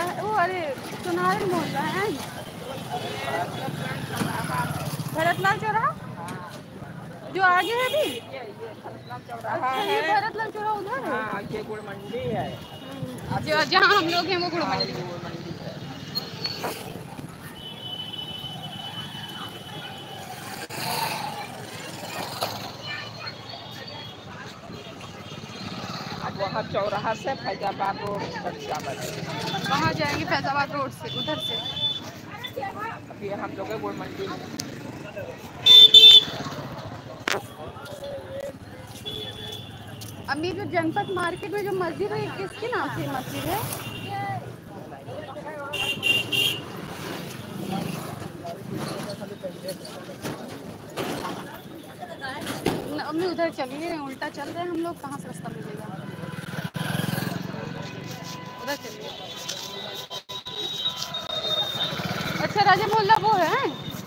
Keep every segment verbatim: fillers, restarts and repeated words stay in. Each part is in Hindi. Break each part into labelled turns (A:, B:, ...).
A: वो अरे सुनार बोल रहा है भरतलाल चौराहा जो आगे है भी। अच्छा ये भरतलाल चौराहा उधर है।
B: हाँ, ये गुड़ मंडी है
A: जो जहाँ हम लोग हैं वो गुड़ मंडी है।
B: वहाँ चौराहा से फैजाबाद रोड
A: वहाँ जाएंगे फैजाबाद रोड से उधर से।
B: अभी हम लोग गुड़ मंडी में।
A: अभी जो जनपद मार्केट में जो मस्जिद है किसके नाम से मस्जिद है? अम्मी उधर चलिए उल्टा चल रहे हैं हम लोग कहाँ से रास्ता मिलेगा। उधर चलिए। अच्छा राजा मोहल्ला वो है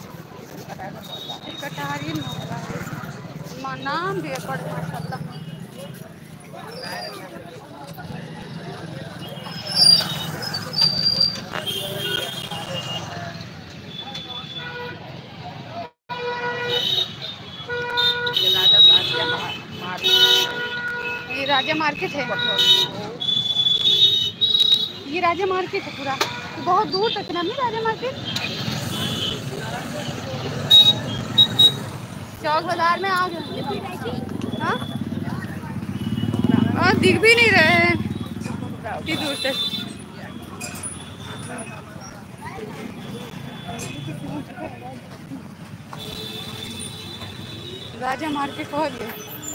A: कटारी मोहल्ला है नाम भी है बड़ा माशाल्लाह। ये राजा मार्केट है। ये राजा मार्केट है पूरा तो बहुत दूर तक ना राजा मार्केट। चौक बाजार में आ गए। हाँ हाँ दिख भी नहीं रहे हैं इतनी दूर तक। राजा मार्केट पहुंच गए।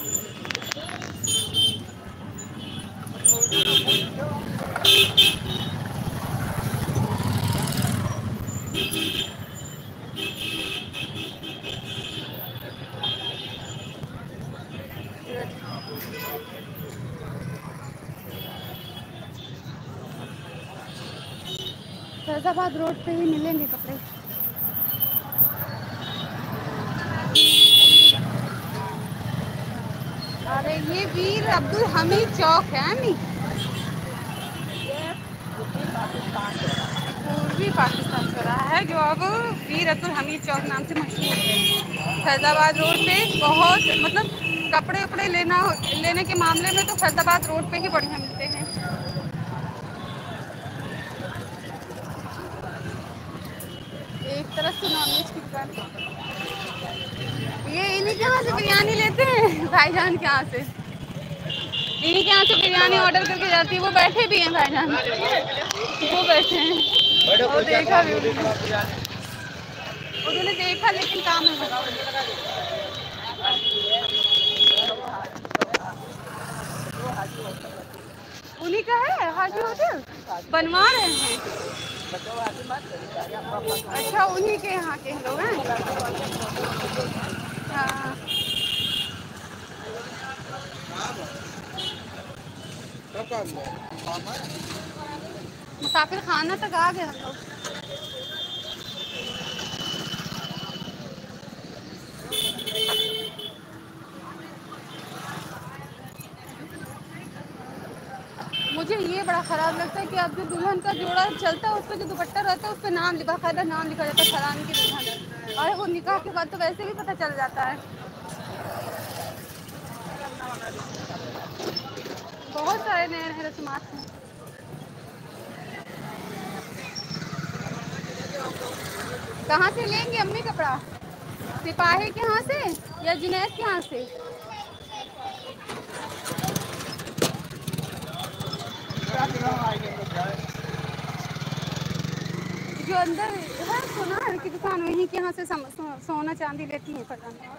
A: फैजाबाद रोड पे ही मिलेंगे कपड़े। अरे ये वीर अब्दुल हमीद चौक है नी पूर्वी पाकिस्तान चौराहा है जो अब वीर अब्दुल हमीद चौक नाम से मशहूर है। फैजाबाद रोड पे बहुत मतलब कपड़े वपड़े लेना लेने के मामले में तो फैजाबाद रोड पे ही बढ़िया मिलते हैं। एक तरफ से नॉनवेज की दुकान ये इन्हीं के यहाँ से बिरयानी लेते हैं भाईजान के यहाँ से। इन्हीं के यहाँ से बिरयानी ऑर्डर करके जाती है। वो बैठे भी हैं भाईजान वो बैठे हैं और देखा भी उन्होंने देखा लेकिन काम है उन्हीं का है हाजी होटल बनवा रहे हैं। अच्छा उन्हीं के यहाँ के लोग हैं। हाँ मुसाफिर खाना तक आ गए हम लोग। मुझे ये बड़ा ख़राब लगता है कि अब जो दुल्हन का जोड़ा चलता है उस पर जो दुपट्टा रहता है उस पर नाम बाकायदा नाम लिखा जाता है फलानी की दुल्हन। और वो निकाह के बाद तो वैसे भी पता चल जाता है। बहुत सारे नए नए रस्मात हैं। कहाँ से लेंगे अम्मी कपड़ा? सिपाही के यहाँ से या जुनैद के यहाँ से? जो अंदर है सोनार की दुकान वहीं के यहाँ से सो, सोना चांदी लेती है पता नहीं।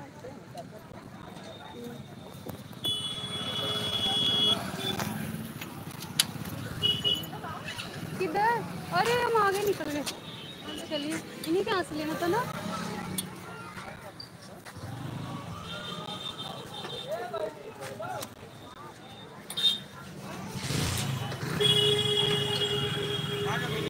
A: किधर? अरे हम आगे निकल गए। चलिए इन्हीं के यहाँ से लेना था ना।